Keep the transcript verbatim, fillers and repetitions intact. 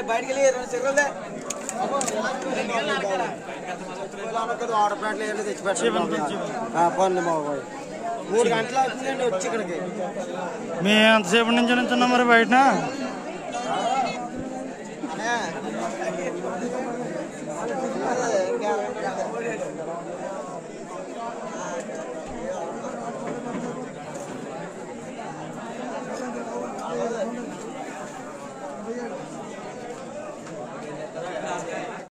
బయటికి వెళ్ళి రెండు సిగరెలే వాటర్ ప్లాంట్లు ఏంటో తెచ్చి పెట్టండి పనులు బాబోయ్ మూడు గంటలు అవుతుందండి వచ్చి ఇక్కడికి. మేము ఎంతసేపు నుంచి నించున్నాం మరి బయట?